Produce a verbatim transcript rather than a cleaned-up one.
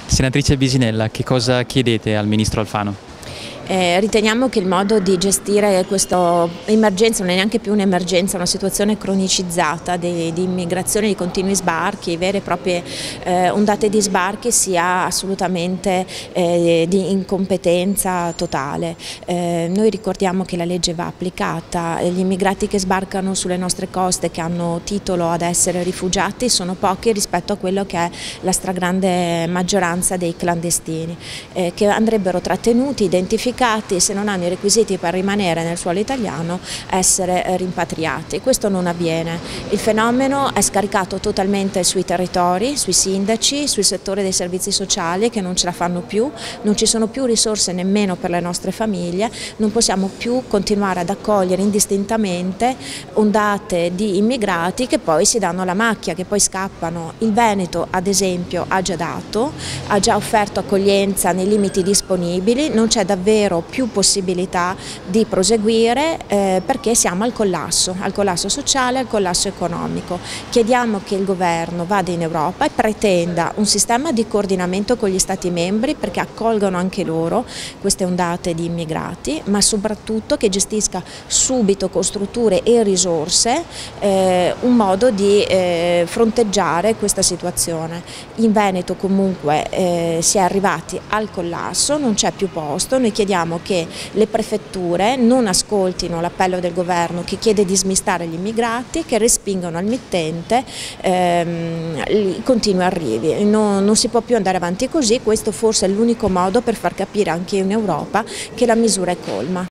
Senatrice Bisinella, che cosa chiedete al Ministro Alfano? Eh, riteniamo che il modo di gestire questa emergenza non è neanche più un'emergenza, una situazione cronicizzata di, di immigrazione, di continui sbarchi, vere e proprie eh, ondate di sbarchi sia assolutamente eh, di incompetenza totale. Eh, noi ricordiamo che la legge va applicata, gli immigrati che sbarcano sulle nostre coste, che hanno titolo ad essere rifugiati, sono pochi rispetto a quello che è la stragrande maggioranza dei clandestini, eh, che andrebbero trattenuti, identificati, se non hanno i requisiti per rimanere nel suolo italiano, essere rimpatriati. Questo non avviene. Il fenomeno è scaricato totalmente sui territori, sui sindaci, sul settore dei servizi sociali che non ce la fanno più, non ci sono più risorse nemmeno per le nostre famiglie, non possiamo più continuare ad accogliere indistintamente ondate di immigrati che poi si danno la macchia, che poi scappano. Il Veneto, ad esempio, ha già dato, ha già offerto accoglienza nei limiti disponibili, non c'è davvero più possibilità di proseguire eh, perché siamo al collasso, al collasso sociale, al collasso economico. Chiediamo che il governo vada in Europa e pretenda un sistema di coordinamento con gli Stati membri perché accolgano anche loro queste ondate di immigrati, ma soprattutto che gestisca subito con strutture e risorse eh, un modo di eh, fronteggiare questa situazione. In Veneto comunque eh, si è arrivati al collasso, non c'è più posto, noi chiediamo che le prefetture non ascoltino l'appello del governo che chiede di smistare gli immigrati, che respingano al mittente ehm, i continui arrivi. Non, non si può più andare avanti così, questo forse è l'unico modo per far capire anche in Europa che la misura è colma.